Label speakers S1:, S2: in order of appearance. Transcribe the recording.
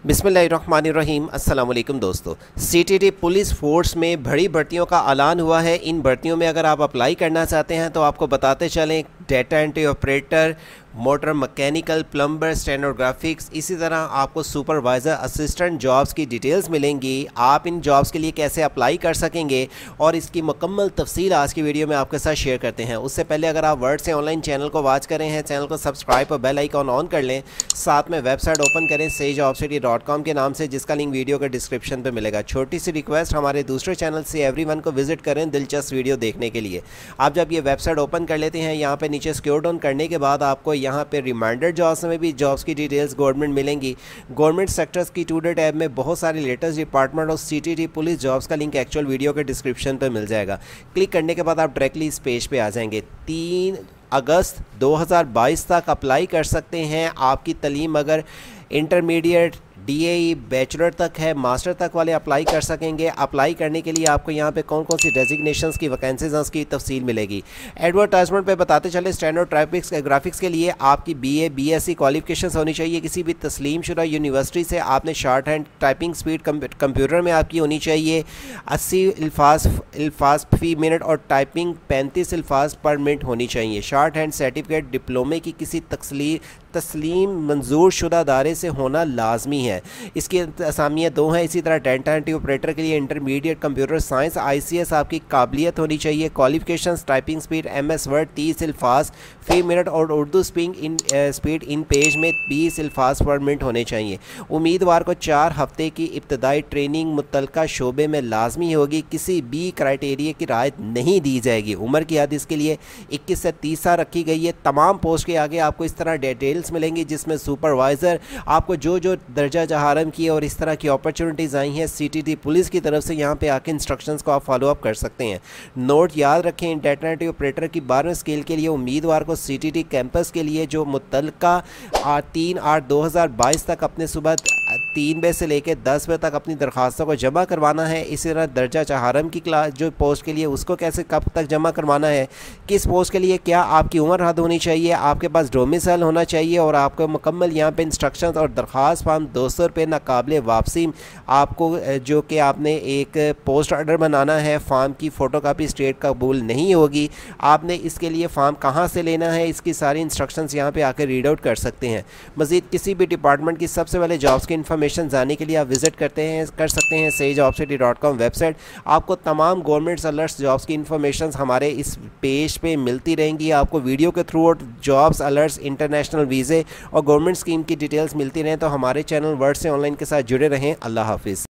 S1: बिस्मिल्लाहिर्रहमानिर्रहीम। अस्सलाम वालेकुम दोस्तों। सीटीटी पुलिस फोर्स में बड़ी भर्तियों का ऐलान हुआ है। इन भर्तियों में अगर आप अप्लाई करना चाहते हैं तो आपको बताते चलें, data entry operator, motor mechanical, plumber, stenographics, इसी तरह आपको सुपरवाइज़र, असिस्टेंट जॉब्स की डिटेल्स मिलेंगी। आप इन जॉब्स के लिए कैसे अप्लाई कर सकेंगे और इसकी मुकम्मल तफसील आज की वीडियो में आपके साथ शेयर करते हैं। उससे पहले अगर आप वर्ड से ऑनलाइन चैनल को वॉच कर रहे हैं, चैनल को सब्सक्राइब और बेल आइकॉन ऑन कर लें। साथ में वेबसाइट ओपन करें sejobcity.com के नाम से, जिसका लिंक वीडियो के डिस्क्रिप्शन पर मिलेगा। छोटी सी रिक्वेस्ट, हमारे दूसरे चैनल से एवरीवन को विजिट करें दिलचस्प वीडियो देखने के लिए। आप जब ये वेबसाइट ओपन कर लेते हैं, यहाँ पे नीचे स्क्रॉल डाउन करने के बाद आपको यहाँ पे रिमाइंडर जॉब्स में भी जॉब्स की डिटेल्स गवर्नमेंट मिलेंगी। गवर्नमेंट सेक्टर्स की टुडे टैब में बहुत सारी लेटेस्ट डिपार्टमेंट और सीटीटी पुलिस जॉब्स का लिंक एक्चुअल वीडियो के डिस्क्रिप्शन पर मिल जाएगा। क्लिक करने के बाद आप डायरेक्टली इस पेज पे आ जाएंगे। 3 अगस्त 2022 तक अप्लाई कर सकते हैं। आपकी तलीम अगर इंटरमीडिएट, डीएई, बैचलर तक है, मास्टर तक वाले अप्लाई कर सकेंगे। अप्लाई करने के लिए आपको यहाँ पे कौन कौन सी डेजिग्नेशंस की वैकेंसीज की तफसील मिलेगी। एडवर्टाइजमेंट पे बताते चले, स्टेनोग्राफिक्स के लिए आपकी बीए, बीएससी क्वालिफिकेशंस होनी चाहिए। किसी भी तस्लीम शुदा यूनिवर्सिटी से आपने shorthand typing speed computer में आपकी होनी चाहिए 80 अल्फाज फी मिनट और टाइपिंग 35 अल्फाज पर मिनट होनी चाहिए। शॉर्ट हैंड सर्टिफिकेट डिप्लोमे की किसी तस्लीम मंजूर शुदा दायरे से होना लाजमी है। इसकी असामियाँ 2 हैं। इसी तरह डेटा एंट्री ऑपरेटर के लिए इंटरमीडिएट कंप्यूटर साइंस ICS आपकी काबिलियत होनी चाहिए। Qualifications typing speed MS word 30 अल्फाज फी मिनट और उर्दू स्पीड इन पेज में 20 अल्फाज पर मिनट होने चाहिए। उम्मीदवार को 4 हफ्ते की इब्तदाई ट्रेनिंग मुतलका शोबे में लाजमी होगी। किसी भी क्राइटेरिया की रायत नहीं दी जाएगी। उम्र की हद इसके लिए 21 से 30 साल रखी गई है। तमाम पोस्ट के आगे आपको इस तरह डिटेल्स मिलेंगी, जिसमें सुपरवाइज़र आपको जो दर्जा जहारम की और इस तरह की अपॉर्चुनिटीज़ आई हैं सीटीटी पुलिस की तरफ से, यहाँ पे आके इंस्ट्रक्शंस को आप फॉलो अप कर सकते हैं। नोट याद रखें, डेटा एंट्री ऑपरेटर की 12वीं स्केल के लिए उम्मीदवार को सीटीटी कैंपस के लिए जो मुतलका 3/8/2022 तक अपने सुबह 3 बजे से लेकर 10 बजे तक अपनी दरख्वास्तों को जमा करवाना है। इसी तरह दर्जा चहारम की क्लास जो पोस्ट के लिए उसको कैसे कब तक जमा करवाना है, किस पोस्ट के लिए क्या आपकी उम्र हद होनी चाहिए, आपके पास डोमिसाइल होना चाहिए और आपको मुकम्मल यहाँ पे इंस्ट्रक्शंस और दरख्वास्त फॉर्म 200 रुपये नाकाबिले वापसी। आपको जो कि आपने एक पोस्ट ऑर्डर बनाना है, फॉर्म की फ़ोटोकॉपी स्टेट कबूल नहीं होगी। आपने इसके लिए फ़ॉर्म कहाँ से लेना है, इसकी सारी इंस्ट्रक्शंस यहाँ पर आकर रीड आउट कर सकते हैं। मज़ीद किसी भी डिपार्टमेंट की सबसे पहले जॉब्स की इन्फॉर्मेशन जानने के लिए आप विजिट कर सकते हैं sejobcity.com वेबसाइट। आपको तमाम गवर्नमेंट अलर्ट्स जॉब्स की इन्फॉर्मेशन हमारे इस पेज पे मिलती रहेंगी। आपको वीडियो के through out jobs alerts, international वीज़े और गवर्नमेंट स्कीम की डिटेल्स मिलती रहें। तो हमारे चैनल वर्ड से ऑनलाइन के साथ जुड़े रहें। अल्लाह हाफिज़।